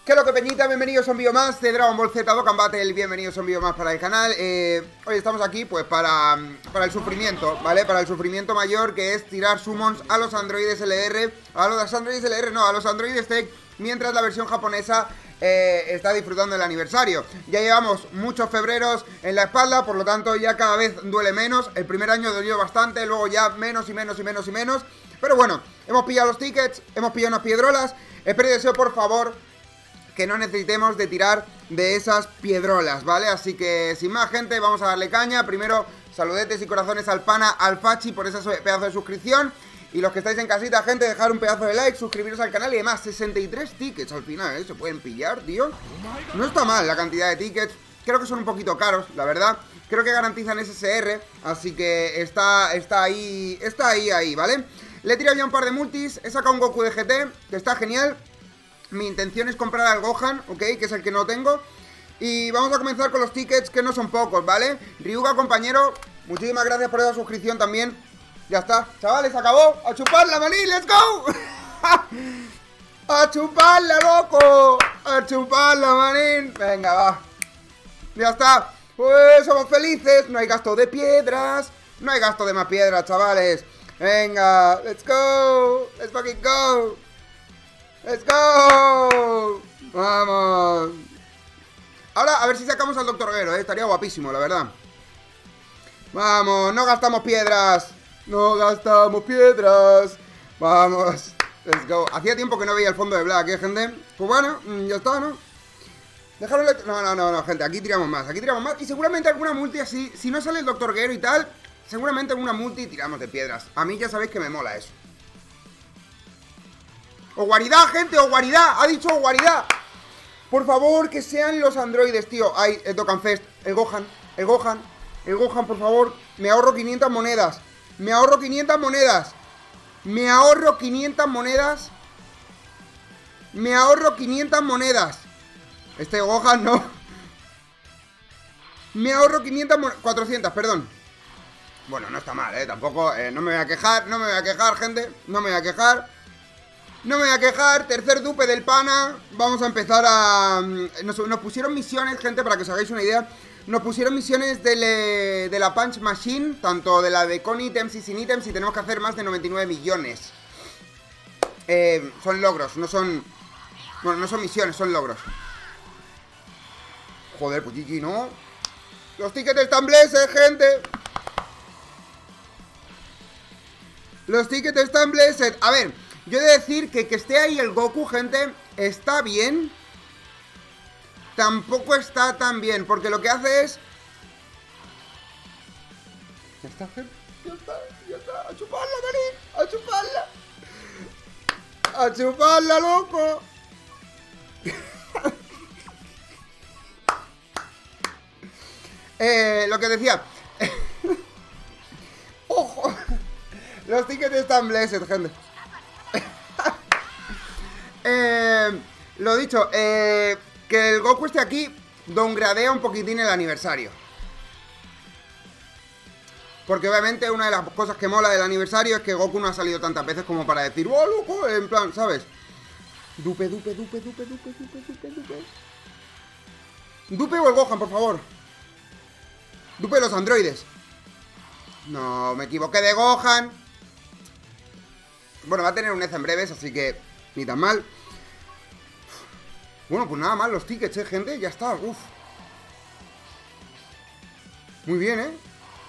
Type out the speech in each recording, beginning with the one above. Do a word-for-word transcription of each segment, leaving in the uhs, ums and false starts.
¿Qué es lo que peñita? Bienvenidos a un vídeo más de Dragon Ball Z Dokkan Battle. Bienvenidos a un vídeo más para el canal. eh, Hoy estamos aquí pues para, para el sufrimiento, ¿vale? Para el sufrimiento mayor, que es tirar summons a los androides L R. A los androides L R, no, a los androides Tech, mientras la versión japonesa eh, está disfrutando del aniversario. Ya llevamos muchos febreros en la espalda, por lo tanto ya cada vez duele menos. El primer año dolió bastante, luego ya menos y menos y menos y menos. Pero bueno, hemos pillado los tickets, hemos pillado unas piedrolas. Espero y deseo, por favor, que no necesitemos de tirar de esas piedrolas, ¿vale? Así que, sin más, gente, vamos a darle caña. Primero, saludetes y corazones al pana, al Fachi, por ese pedazo de suscripción. Y los que estáis en casita, gente, dejar un pedazo de like, suscribiros al canal. Y además, sesenta y tres tickets al final, ¿eh? Se pueden pillar, tío. No está mal la cantidad de tickets. Creo que son un poquito caros, la verdad. Creo que garantizan S S R, así que está, está ahí, está ahí, ahí, ¿vale? Le he tirado ya un par de multis, he sacado un Goku de G T, que está genial. Mi intención es comprar al Gohan, ¿ok? Que es el que no tengo. Y vamos a comenzar con los tickets, que no son pocos, ¿vale? Ryuga, compañero, muchísimas gracias por esa suscripción también. Ya está, chavales, acabó. ¡A chuparla, maní! ¡Let's go! ¡A chuparla, loco! ¡A chuparla, manín! Venga, va. Ya está. Pues somos felices. No hay gasto de piedras. No hay gasto de más piedras, chavales. Venga, let's go. Let's fucking go. ¡Let's go! ¡Vamos! Ahora, a ver si sacamos al Doctor Gero, ¿eh? Estaría guapísimo, la verdad. ¡Vamos! ¡No gastamos piedras! ¡No gastamos piedras! ¡Vamos! ¡Let's go! Hacía tiempo que no veía el fondo de Black, ¿eh, gente? Pues bueno, ya está, ¿no? Dejaron... No, no, no, no, gente. Aquí tiramos más. Aquí tiramos más. Y seguramente alguna multi así... Si no sale el Doctor Gero y tal, seguramente alguna multi tiramos de piedras. A mí ya sabéis que me mola eso. ¡Oguaridad, gente! ¡Oguaridad! ¡Ha dicho Oguaridad! Por favor, que sean los androides, tío. Ay, el Dokkan Fest. El Gohan. El Gohan. El Gohan, por favor. Me ahorro quinientas monedas. Me ahorro quinientas monedas. Me ahorro quinientas monedas. Me ahorro quinientas monedas. Este Gohan no. Me ahorro quinientas monedas. cuatrocientas, perdón. Bueno, no está mal, eh. Tampoco, eh, no me voy a quejar. No me voy a quejar, gente. No me voy a quejar. No me voy a quejar, tercer dupe del pana. Vamos a empezar a... Nos, nos pusieron misiones, gente, para que os hagáis una idea. Nos pusieron misiones de, le, de la Punch Machine, tanto de la de con ítems y sin ítems, y tenemos que hacer más de noventa y nueve millones. eh, Son logros, no son... Bueno, no son misiones, son logros. Joder, pues G G, ¿no? Los tickets están blessed, gente. Los tickets están blessed. A ver, yo he de decir que que esté ahí el Goku, gente, está bien. Tampoco está tan bien, porque lo que hace es... Ya está, gente. Ya está, ya está. A chuparla, manín. A chuparla. A chuparla, loco. eh, lo que decía... ¡Ojo! Los tickets están blessed, gente. Eh, lo dicho, eh, que el Goku esté aquí downgradea un poquitín el aniversario. Porque obviamente una de las cosas que mola del aniversario es que Goku no ha salido tantas veces como para decir ¡oh, loco! En plan, ¿sabes? Dupe, dupe, dupe, dupe, dupe, dupe, dupe, dupe. Dupe o el Gohan, por favor. Dupe los androides. No, me equivoqué de Gohan. Bueno, va a tener un E Z en breves, así que ni tan mal. Bueno, pues nada más los tickets, eh, gente. Ya está, uff. Muy bien, eh.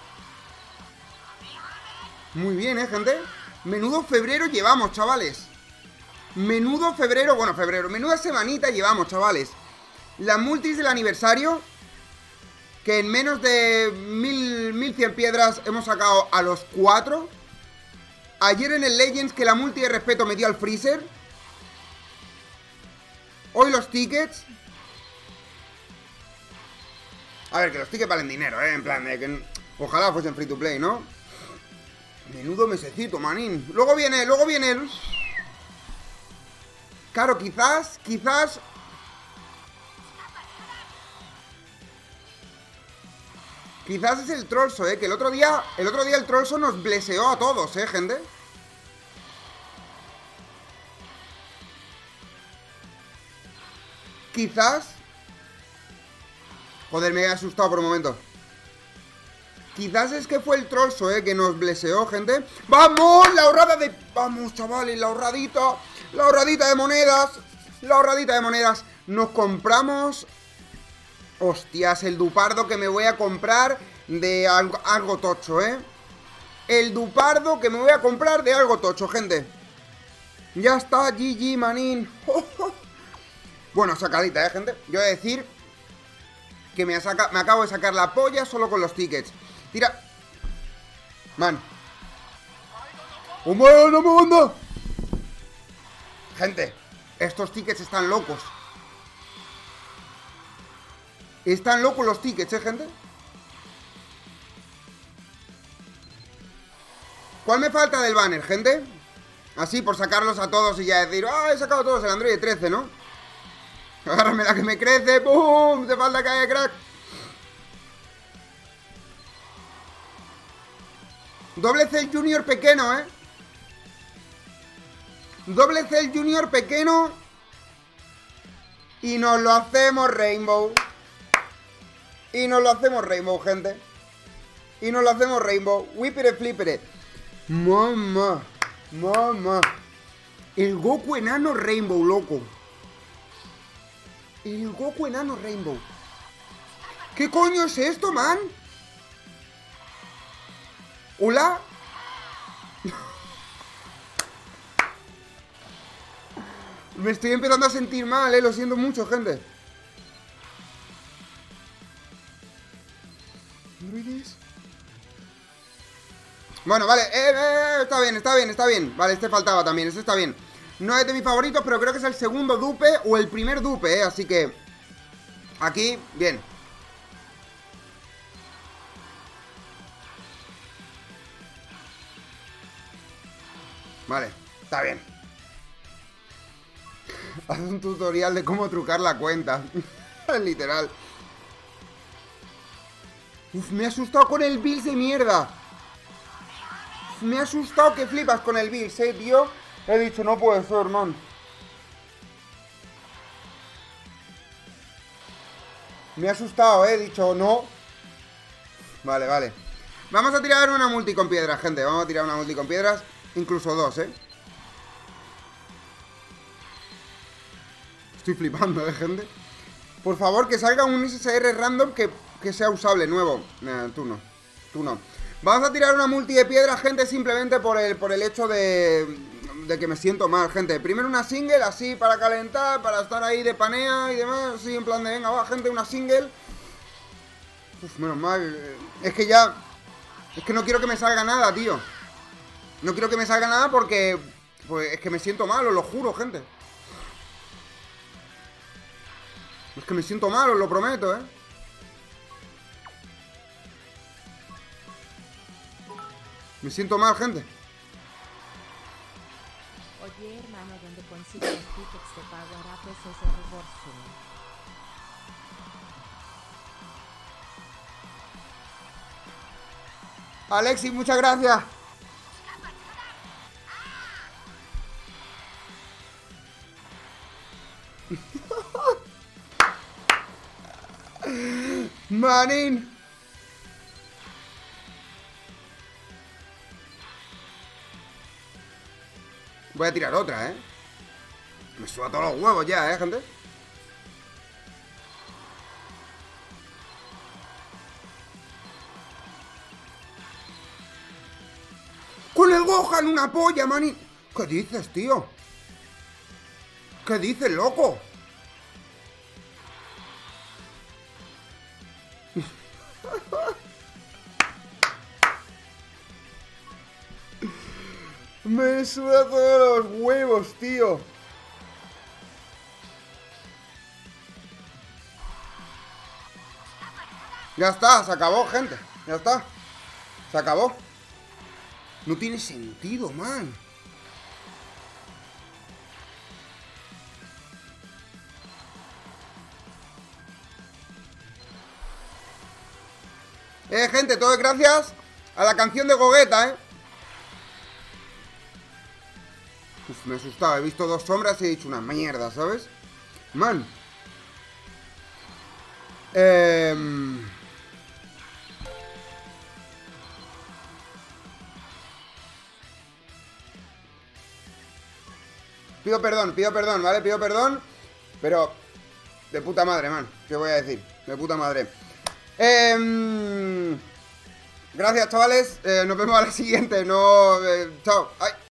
Muy bien, eh, gente. Menudo febrero llevamos, chavales. Menudo febrero, bueno, febrero. Menuda semanita llevamos, chavales. Las multis del aniversario, que en menos de mil, mil cien piedras hemos sacado a los cuatro. Ayer en el Legends, que la multi de respeto me dio al Freezer. Hoy los tickets. A ver, que los tickets valen dinero, ¿eh? En plan, de que ojalá fuesen free to play, ¿no? Menudo mesecito, manín. Luego viene, luego viene el... Claro, quizás, quizás... Quizás es el Trollso, ¿eh? Que el otro día, el otro día el Trollso nos bleseó a todos, ¿eh, gente? Quizás... Joder, me he asustado por un momento. Quizás es que fue el trolso, eh, que nos bleseó, gente. ¡Vamos! La ahorrada de... Vamos, chavales, la ahorradita. La ahorradita de monedas. La ahorradita de monedas. Nos compramos... Hostias, el dupardo que me voy a comprar de algo, algo tocho, eh. El dupardo que me voy a comprar de algo tocho, gente. Ya está, G G, manín. Bueno, sacadita, eh, gente. Yo voy a decir que me, saca, me acabo de sacar la polla solo con los tickets. Tira. Man. ¡Un bueno, mundo! Gente, estos tickets están locos. Están locos los tickets, ¿eh, gente? ¿Cuál me falta del banner, gente? Así, por sacarlos a todos y ya decir, ¡ah, he sacado todos el Android trece, ¿no? Agárrame la que me crece. ¡Pum! Te falta que haya crack. Doble Cell Junior pequeño, ¿eh? Doble Cell Junior pequeño. Y nos lo hacemos Rainbow. Y nos lo hacemos Rainbow, gente. Y nos lo hacemos Rainbow. Whippere flipere. Mamá. Mamá. El Goku enano Rainbow, loco. El Goku enano Rainbow. ¿Qué coño es esto, man? ¿Hola? Me estoy empezando a sentir mal, eh. Lo siento mucho, gente. Bueno, vale, eh, eh, eh, está bien, está bien, está bien. Vale, este faltaba también, este está bien. No es de mis favoritos, pero creo que es el segundo dupe o el primer dupe, eh, así que aquí, bien. Vale, está bien. Haz un tutorial de cómo trucar la cuenta. Literal. Uf, me he asustado con el Bills de mierda. Uf, me he asustado que flipas con el Bills, eh, tío. He dicho, no puede ser, man. Me he asustado, eh, he dicho, no. Vale, vale. Vamos a tirar una multi con piedras, gente. Vamos a tirar una multi con piedras. Incluso dos, eh. Estoy flipando, eh, gente. Por favor, que salga un S S R random que, que sea usable, nuevo. Nah, tú no, tú no. Vamos a tirar una multi de piedra, gente, simplemente por el, por el hecho de, de que me siento mal, gente. Primero una single, así, para calentar, para estar ahí de panea y demás. Así, en plan de, venga, va, gente, una single. Uf, menos mal. Es que ya... Es que no quiero que me salga nada, tío. No quiero que me salga nada porque... Pues es que me siento mal, os lo juro, gente. Es que me siento mal, os lo prometo, ¿eh? Me siento mal, gente. Oye, hermano, ¿dónde consigues los tickets de Power Up S S Reverso? Alexis, muchas gracias. Manín. Voy a tirar otra, ¿eh? Me suba todos los huevos ya, ¿eh, gente? ¡Con el Gohan una polla, manín! ¿Qué dices, tío? ¿Qué dices, loco? Me suda todos los huevos, tío. Ya está, se acabó, gente. Ya está. Se acabó. No tiene sentido, man. Eh, gente, todo es gracias a la canción de Gogeta, eh. Uf, me he asustado, he visto dos sombras y he dicho una mierda, ¿sabes? Man. Eh... Pido perdón, pido perdón, ¿vale? Pido perdón. Pero... de puta madre, man. ¿Qué voy a decir? De puta madre. Eh... Gracias, chavales. Eh, nos vemos a la siguiente. No... Eh... Chao. Ay.